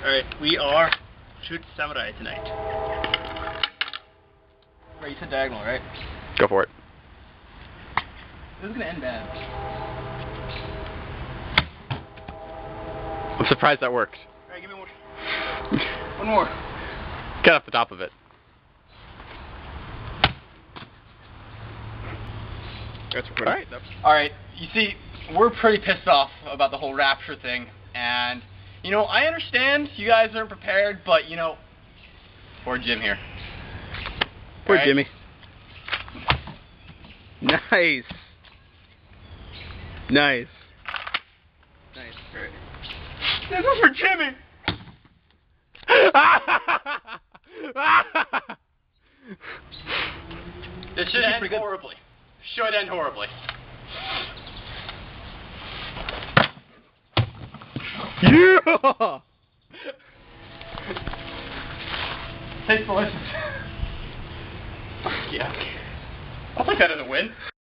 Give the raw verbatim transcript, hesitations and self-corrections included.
Alright, we are shoot samurai tonight. Right, you said diagonal, right? Go for it. This is gonna end bad. I'm surprised that worked. Alright, give me one. One more. Get off the top of it. That's alright. Alright, you see, we're pretty pissed off about the whole Rapture thing, and, you know, I understand you guys aren't prepared, but, you know, poor Jim here. Poor right? Jimmy. Nice. Nice. Nice. Great. This is for Jimmy! This should end horribly. Should end horribly. Yeah! Tastes delicious. Yeah. I'll take that as a win.